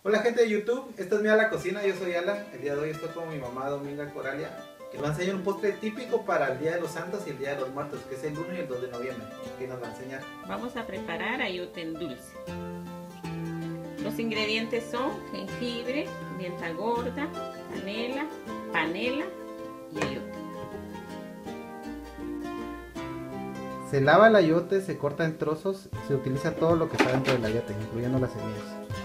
Hola gente de YouTube, esta es Mía la Cocina, yo soy Alan. El día de hoy estoy con mi mamá Dominga Coralia, que nos va a enseñar un postre típico para el Día de los Santos y el Día de los Muertos, que es el 1 y el 2 de noviembre. ¿Qué nos va a enseñar? Vamos a preparar ayote en dulce. Los ingredientes son jengibre, pimienta gorda, canela, panela y ayote. Se lava el ayote, se corta en trozos, se utiliza todo lo que está dentro del ayote, incluyendo las semillas.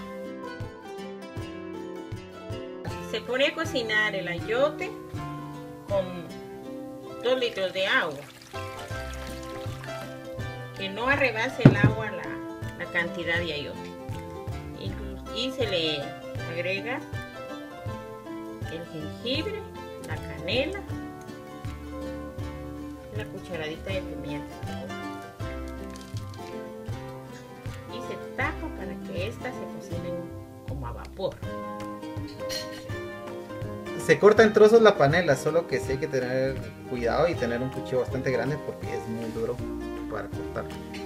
Se pone a cocinar el ayote con 2 litros de agua. Que no arrebase el agua la cantidad de ayote. Y se le agrega el jengibre, la canela, una cucharadita de pimienta y se tapa para que estas se cocinen como a vapor. Se corta en trozos la panela, solo que sí hay que tener cuidado y tener un cuchillo bastante grande porque es muy duro para cortar.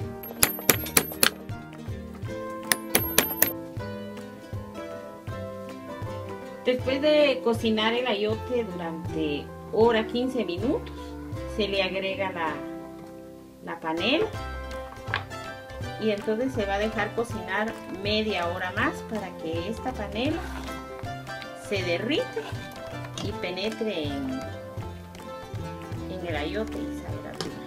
Después de cocinar el ayote durante hora 15 minutos, se le agrega la panela y entonces se va a dejar cocinar media hora más para que esta panela se derrite y penetre en el ayote y salga dulce.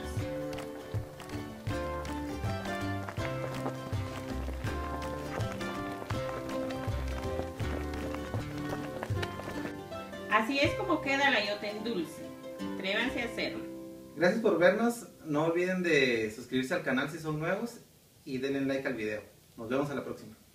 Así es como queda el ayote en dulce. Atrévanse a hacerlo. Gracias por vernos, no olviden de suscribirse al canal si son nuevos y denle like al video. Nos vemos a la próxima.